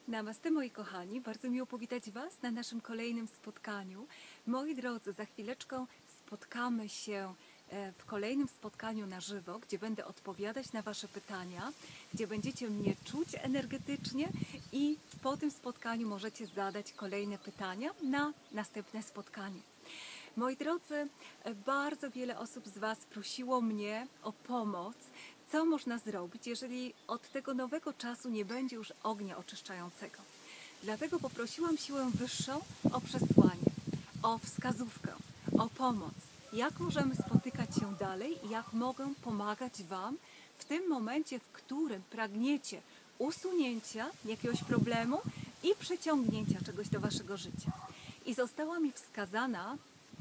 Namaste moi kochani, bardzo miło powitać Was na naszym kolejnym spotkaniu. Moi drodzy, za chwileczkę spotkamy się w kolejnym spotkaniu na żywo, gdzie będę odpowiadać na Wasze pytania, gdzie będziecie mnie czuć energetycznie i po tym spotkaniu możecie zadać kolejne pytania na następne spotkanie. Moi drodzy, bardzo wiele osób z Was prosiło mnie o pomoc, co można zrobić, jeżeli od tego nowego czasu nie będzie już ognia oczyszczającego. Dlatego poprosiłam siłę wyższą o przesłanie, o wskazówkę, o pomoc. Jak możemy spotykać się dalej i jak mogę pomagać Wam w tym momencie, w którym pragniecie usunięcia jakiegoś problemu i przeciągnięcia czegoś do Waszego życia. I została mi wskazana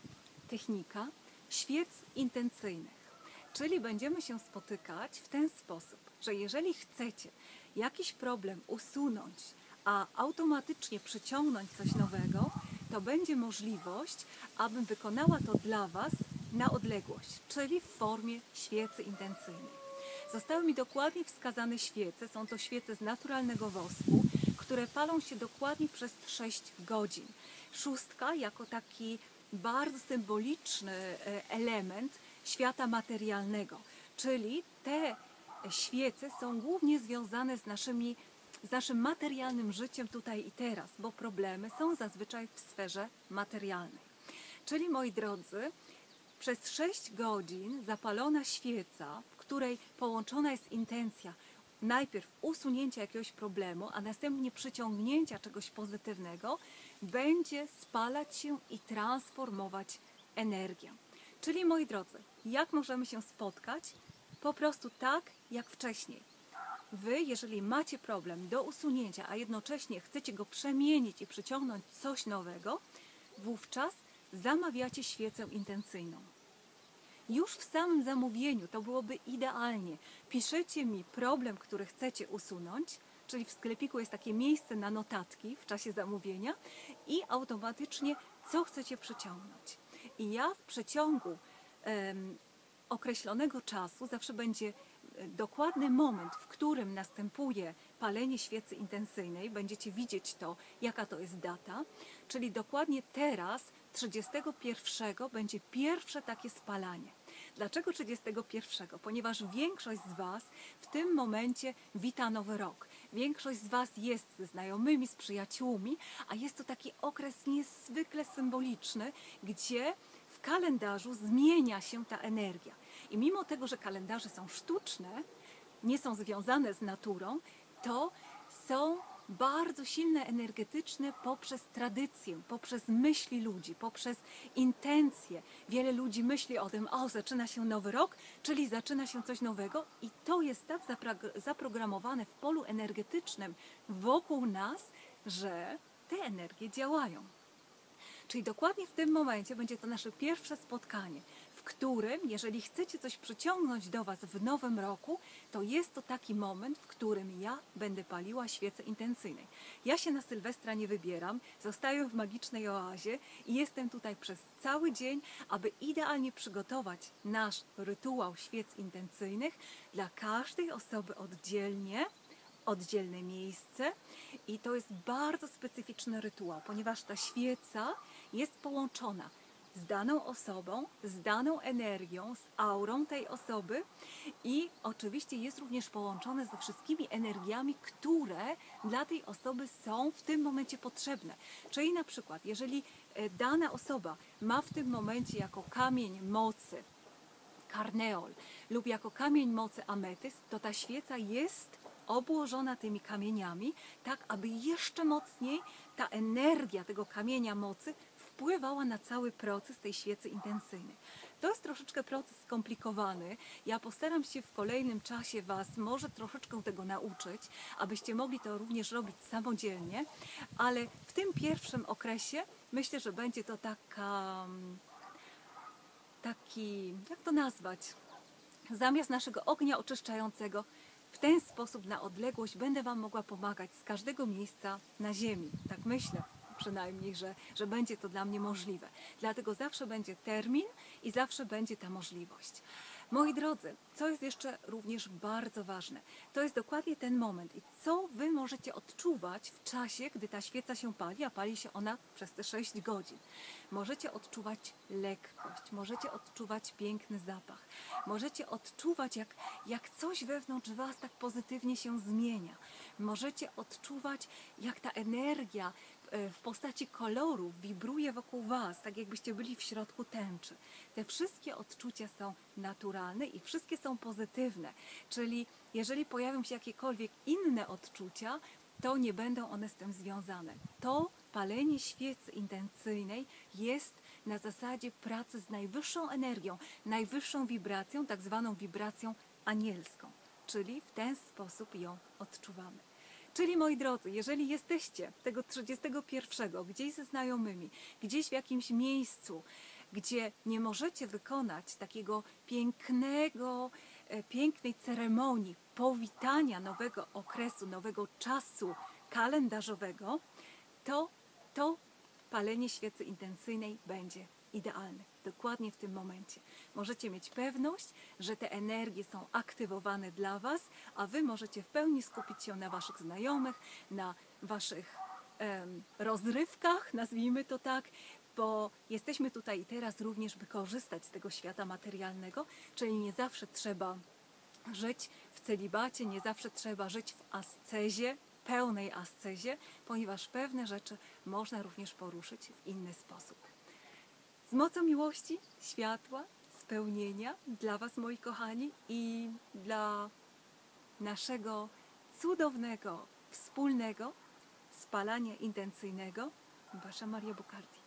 technika świec intencyjnych. Czyli będziemy się spotykać w ten sposób, że jeżeli chcecie jakiś problem usunąć, a automatycznie przyciągnąć coś nowego, to będzie możliwość, abym wykonała to dla Was na odległość, czyli w formie świecy intencyjnej. Zostały mi dokładnie wskazane świece, są to świece z naturalnego wosku, które palą się dokładnie przez 6 godzin. Szóstka jako taki bardzo symboliczny element świata materialnego, czyli te świece są głównie związane z naszym materialnym życiem tutaj i teraz, bo problemy są zazwyczaj w sferze materialnej. Czyli moi drodzy, przez 6 godzin zapalona świeca, w której połączona jest intencja najpierw usunięcia jakiegoś problemu, a następnie przyciągnięcia czegoś pozytywnego, będzie spalać się i transformować energię. Czyli moi drodzy, jak możemy się spotkać? Po prostu tak, jak wcześniej. Wy, jeżeli macie problem do usunięcia, a jednocześnie chcecie go przemienić i przyciągnąć coś nowego, wówczas zamawiacie świecę intencyjną. Już w samym zamówieniu to byłoby idealnie. Piszecie mi problem, który chcecie usunąć, czyli w sklepiku jest takie miejsce na notatki w czasie zamówienia i automatycznie co chcecie przyciągnąć. I ja w przeciągu określonego czasu zawsze będzie dokładny moment, w którym następuje palenie świecy intencyjnej. Będziecie widzieć to, jaka to jest data, czyli dokładnie teraz, 31, będzie pierwsze takie spalanie. Dlaczego 31? Ponieważ większość z Was w tym momencie wita Nowy Rok. Większość z Was jest ze znajomymi, z przyjaciółmi, a jest to taki okres niezwykle symboliczny, gdzie w kalendarzu zmienia się ta energia. I mimo tego, że kalendarze są sztuczne, nie są związane z naturą, to są bardzo silne energetyczne poprzez tradycję, poprzez myśli ludzi, poprzez intencje. Wiele ludzi myśli o tym, o, zaczyna się nowy rok, czyli zaczyna się coś nowego i to jest tak zaprogramowane w polu energetycznym wokół nas, że te energie działają. Czyli dokładnie w tym momencie będzie to nasze pierwsze spotkanie, w którym, jeżeli chcecie coś przyciągnąć do Was w nowym roku, to jest to taki moment, w którym ja będę paliła świecę intencyjnej. Ja się na Sylwestra nie wybieram, zostaję w magicznej oazie i jestem tutaj przez cały dzień, aby idealnie przygotować nasz rytuał świec intencyjnych dla każdej osoby oddzielne miejsce i to jest bardzo specyficzny rytuał, ponieważ ta świeca jest połączona z daną osobą, z daną energią, z aurą tej osoby i oczywiście jest również połączone ze wszystkimi energiami, które dla tej osoby są w tym momencie potrzebne. Czyli na przykład, jeżeli dana osoba ma w tym momencie jako kamień mocy karneol lub jako kamień mocy ametyst, to ta świeca jest obłożona tymi kamieniami, tak aby jeszcze mocniej ta energia tego kamienia mocy wpływała na cały proces tej świecy intencyjnej. To jest troszeczkę proces skomplikowany. Ja postaram się w kolejnym czasie Was może troszeczkę tego nauczyć, abyście mogli to również robić samodzielnie, ale w tym pierwszym okresie myślę, że będzie to taki, jak to nazwać, zamiast naszego ognia oczyszczającego, w ten sposób na odległość będę Wam mogła pomagać z każdego miejsca na ziemi. Tak myślę przynajmniej, że będzie to dla mnie możliwe. Dlatego zawsze będzie termin i zawsze będzie ta możliwość. Moi drodzy, co jest jeszcze również bardzo ważne, to jest dokładnie ten moment i co Wy możecie odczuwać w czasie, gdy ta świeca się pali, a pali się ona przez te 6 godzin. Możecie odczuwać lekkość, możecie odczuwać piękny zapach, możecie odczuwać, jak coś wewnątrz Was tak pozytywnie się zmienia. Możecie odczuwać, jak ta energia w postaci kolorów wibruje wokół Was, tak jakbyście byli w środku tęczy. Te wszystkie odczucia są naturalne i wszystkie są pozytywne, czyli jeżeli pojawią się jakiekolwiek inne odczucia, to nie będą one z tym związane. To palenie świecy intencyjnej jest na zasadzie pracy z najwyższą energią, najwyższą wibracją, tak zwaną wibracją anielską, czyli w ten sposób ją odczuwamy. Czyli moi drodzy, jeżeli jesteście tego 31 gdzieś ze znajomymi, gdzieś w jakimś miejscu, gdzie nie możecie wykonać takiego pięknej ceremonii powitania nowego okresu, nowego czasu kalendarzowego, to palenie świecy intencyjnej będzie idealne. Dokładnie w tym momencie. Możecie mieć pewność, że te energie są aktywowane dla Was, a Wy możecie w pełni skupić się na Waszych znajomych, na Waszych rozrywkach, nazwijmy to tak, bo jesteśmy tutaj i teraz również, by korzystać z tego świata materialnego, czyli nie zawsze trzeba żyć w celibacie, nie zawsze trzeba żyć w ascezie, pełnej ascezie, ponieważ pewne rzeczy można również poruszyć w inny sposób. Z mocą miłości, światła, spełnienia dla Was, moi kochani, i dla naszego cudownego, wspólnego spalania intencyjnego, Wasza Maria Bukardi.